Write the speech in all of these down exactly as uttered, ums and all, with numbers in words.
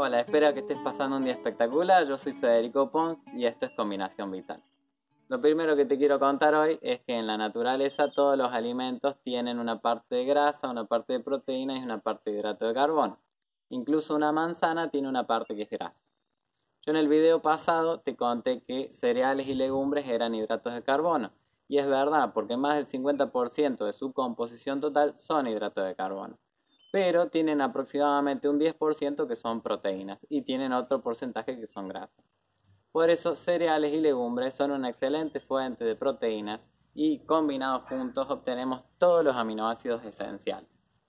Hola, espero que estés pasando un día espectacular. Yo soy Federico Pons y esto es Combinación Vital. Lo primero que te quiero contar hoy es que en la naturaleza todos los alimentos tienen una parte de grasa, una parte de proteína y una parte de hidrato de carbono. Incluso una manzana tiene una parte que es grasa. Yo en el video pasado te conté que cereales y legumbres eran hidratos de carbono. Y es verdad, porque más del cincuenta por ciento de su composición total son hidratos de carbono. Pero tienen aproximadamente un diez por ciento que son proteínas y tienen otro porcentaje que son grasas. Por eso cereales y legumbres son una excelente fuente de proteínas y combinados juntos obtenemos todos los aminoácidos esenciales.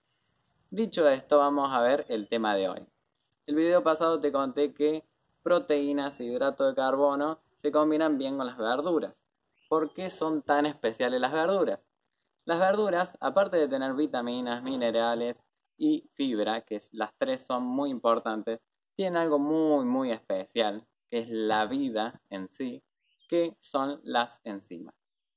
Dicho esto, vamos a ver el tema de hoy. El video pasado te conté que proteínas e hidrato de carbono se combinan bien con las verduras. ¿Por qué son tan especiales las verduras? Las verduras, aparte de tener vitaminas, minerales y fibra, que las tres son muy importantes, tienen algo muy muy especial, que es la vida en sí, que son las enzimas.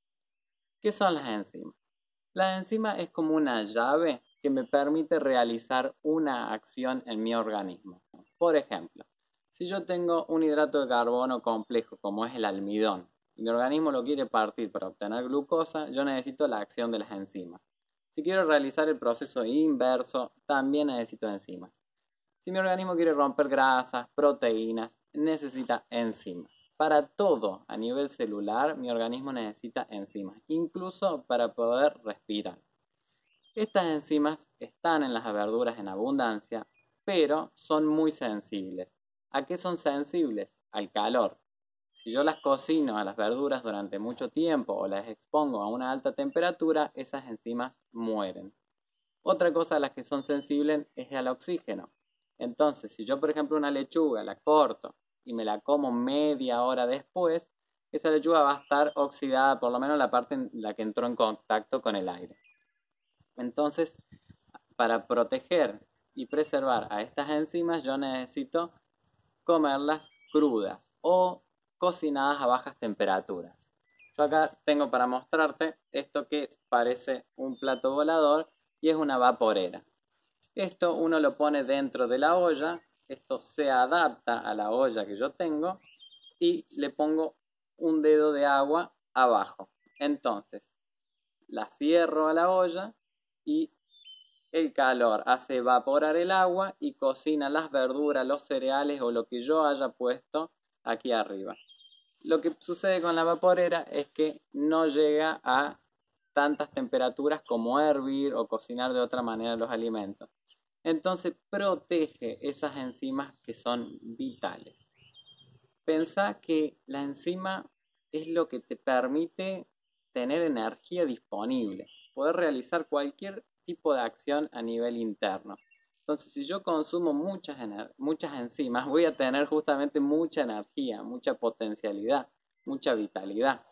¿Qué son las enzimas? La enzima es como una llave que me permite realizar una acción en mi organismo. Por ejemplo, si yo tengo un hidrato de carbono complejo como es el almidón, y mi organismo lo quiere partir para obtener glucosa, yo necesito la acción de las enzimas. Si quiero realizar el proceso inverso, también necesito enzimas. Si mi organismo quiere romper grasas, proteínas, necesita enzimas. Para todo a nivel celular, mi organismo necesita enzimas, incluso para poder respirar. Estas enzimas están en las verduras en abundancia, pero son muy sensibles. ¿A qué son sensibles? Al calor. Si yo las cocino a las verduras durante mucho tiempo o las expongo a una alta temperatura, esas enzimas mueren. Otra cosa a las que son sensibles es al oxígeno. Entonces, si yo por ejemplo una lechuga la corto y me la como media hora después, esa lechuga va a estar oxidada, por lo menos la parte en la que entró en contacto con el aire. Entonces, para proteger y preservar a estas enzimas, yo necesito comerlas crudas o cocinadas a bajas temperaturas. Yo acá tengo para mostrarte esto que parece un plato volador y es una vaporera. Esto uno lo pone dentro de la olla, esto se adapta a la olla que yo tengo y le pongo un dedo de agua abajo. Entonces, la cierro a la olla y el calor hace evaporar el agua y cocina las verduras, los cereales o lo que yo haya puesto aquí arriba. Lo que sucede con la vaporera es que no llega a tantas temperaturas como hervir o cocinar de otra manera los alimentos. Entonces protege esas enzimas que son vitales. Pensá que la enzima es lo que te permite tener energía disponible, poder realizar cualquier tipo de acción a nivel interno. Entonces, si yo consumo muchas, muchas enzimas, voy a tener justamente mucha energía, mucha potencialidad, mucha vitalidad.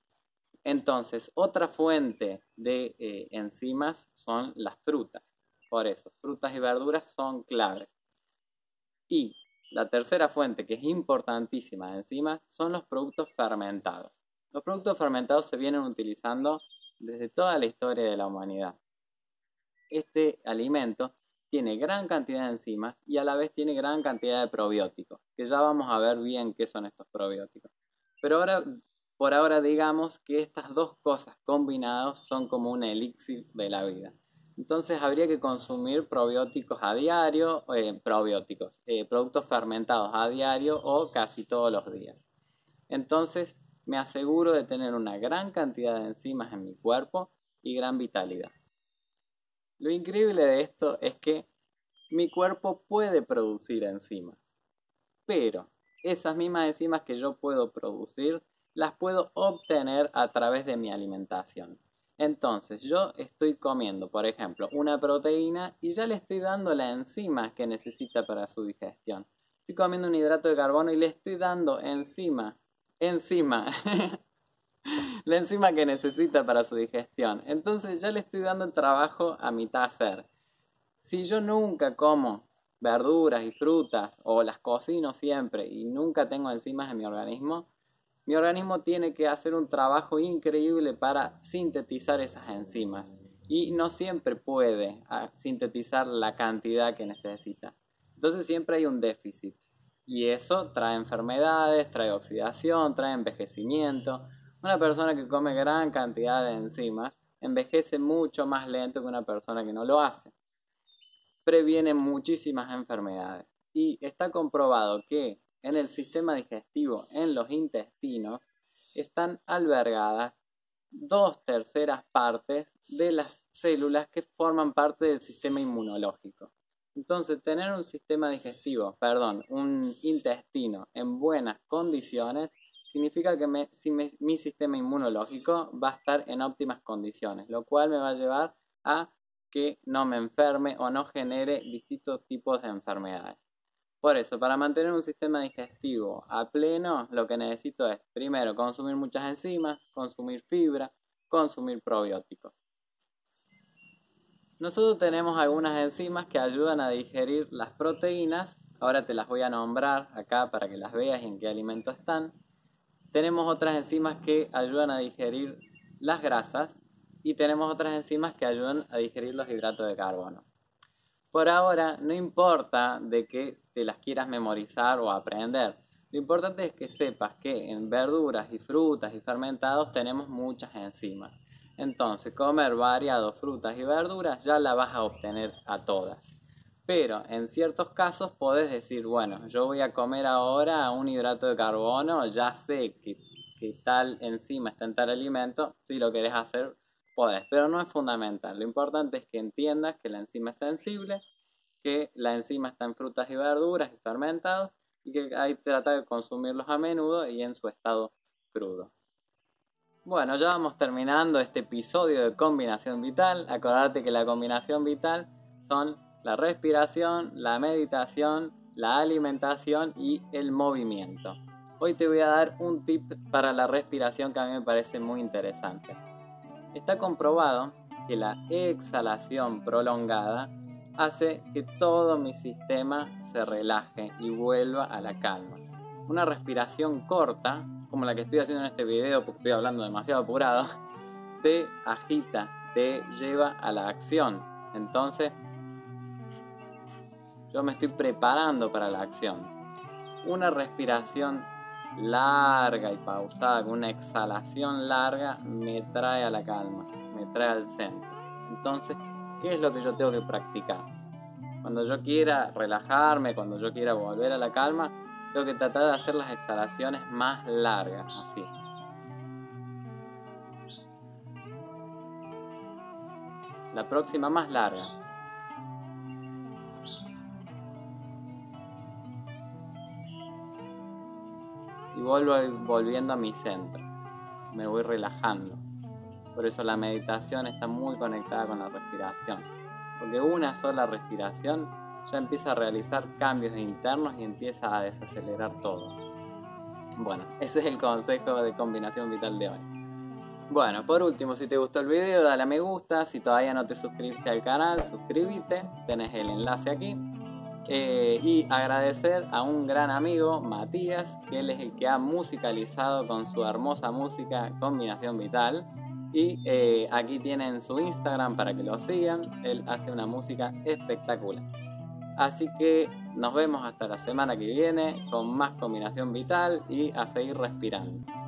Entonces, otra fuente de eh, enzimas son las frutas. Por eso, frutas y verduras son claves. Y la tercera fuente, que es importantísima de enzimas, son los productos fermentados. Los productos fermentados se vienen utilizando desde toda la historia de la humanidad. Este alimento tiene gran cantidad de enzimas y a la vez tiene gran cantidad de probióticos, que ya vamos a ver bien qué son estos probióticos. Pero ahora, por ahora digamos que estas dos cosas combinadas son como un elixir de la vida. Entonces habría que consumir probióticos a diario, eh, probióticos, eh, productos fermentados a diario o casi todos los días. Entonces me aseguro de tener una gran cantidad de enzimas en mi cuerpo y gran vitalidad. Lo increíble de esto es que mi cuerpo puede producir enzimas, pero esas mismas enzimas que yo puedo producir las puedo obtener a través de mi alimentación. Entonces yo estoy comiendo, por ejemplo, una proteína y ya le estoy dando la enzima que necesita para su digestión. Estoy comiendo un hidrato de carbono y le estoy dando enzima, enzima, la enzima que necesita para su digestión. Entonces ya le estoy dando el trabajo a mitad hacer. Si yo nunca como verduras y frutas o las cocino siempre y nunca tengo enzimas en mi organismo, mi organismo tiene que hacer un trabajo increíble para sintetizar esas enzimas y no siempre puede sintetizar la cantidad que necesita. Entonces siempre hay un déficit y eso trae enfermedades, trae oxidación, trae envejecimiento. Una persona que come gran cantidad de enzimas envejece mucho más lento que una persona que no lo hace. Previene muchísimas enfermedades y está comprobado que en el sistema digestivo, en los intestinos, están albergadas dos terceras partes de las células que forman parte del sistema inmunológico. Entonces, tener un sistema digestivo, perdón, un intestino en buenas condiciones, significa que me, si me, mi sistema inmunológico va a estar en óptimas condiciones, lo cual me va a llevar a que no me enferme o no genere distintos tipos de enfermedades. Por eso, para mantener un sistema digestivo a pleno, lo que necesito es, primero, consumir muchas enzimas, consumir fibra, consumir probióticos. Nosotros tenemos algunas enzimas que ayudan a digerir las proteínas. Ahora te las voy a nombrar acá para que las veas y en qué alimento están. Tenemos otras enzimas que ayudan a digerir las grasas y tenemos otras enzimas que ayudan a digerir los hidratos de carbono. Por ahora no importa de que te las quieras memorizar o aprender. Lo importante es que sepas que en verduras y frutas y fermentados tenemos muchas enzimas. Entonces, comer variado frutas y verduras ya la vas a obtener a todas. Pero en ciertos casos podés decir, bueno, yo voy a comer ahora un hidrato de carbono, ya sé que, que tal enzima está en tal alimento, si lo querés hacer, podés. Pero no es fundamental. Lo importante es que entiendas que la enzima es sensible, que la enzima está en frutas y verduras y fermentados y que hay que tratar de consumirlos a menudo y en su estado crudo. Bueno, ya vamos terminando este episodio de Combinación Vital. Acordate que la combinación vital son la respiración, la meditación, la alimentación y el movimiento. Hoy te voy a dar un tip para la respiración que a mí me parece muy interesante. Está comprobado que la exhalación prolongada hace que todo mi sistema se relaje y vuelva a la calma. Una respiración corta, como la que estoy haciendo en este video porque estoy hablando demasiado apurado, te agita, te lleva a la acción. Entonces, yo me estoy preparando para la acción. Una respiración larga y pausada, con una exhalación larga, me trae a la calma, me trae al centro. Entonces, ¿qué es lo que yo tengo que practicar? Cuando yo quiera relajarme, cuando yo quiera volver a la calma, tengo que tratar de hacer las exhalaciones más largas, así. La próxima más larga. Y vuelvo volviendo a mi centro. Me voy relajando. Por eso la meditación está muy conectada con la respiración. Porque una sola respiración ya empieza a realizar cambios internos y empieza a desacelerar todo. Bueno, ese es el consejo de combinación vital de hoy. Bueno, por último, si te gustó el video, dale a me gusta. Si todavía no te suscribiste al canal, suscríbete. Tenés el enlace aquí. Eh, y agradecer a un gran amigo, Matías, que él es el que ha musicalizado con su hermosa música Combinación Vital. Y eh, aquí tienen su Instagram para que lo sigan. Él hace una música espectacular. Así que nos vemos hasta la semana que viene con más Combinación Vital y a seguir respirando.